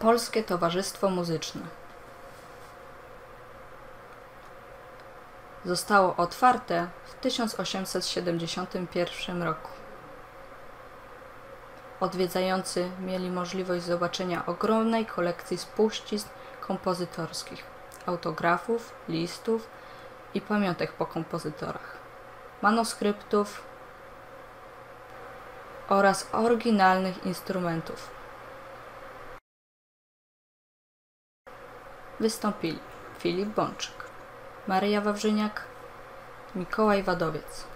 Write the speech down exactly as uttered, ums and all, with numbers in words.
Polskie Towarzystwo Muzyczne. Zostało otwarte w tysiąc osiemset siedemdziesiątym pierwszym roku. Odwiedzający mieli możliwość zobaczenia ogromnej kolekcji spuścizn kompozytorskich, autografów, listów i pamiątek po kompozytorach, manuskryptów oraz oryginalnych instrumentów. Wystąpili Filip Bączyk, Maryja Wawrzyniak, Mikołaj Wadowiec.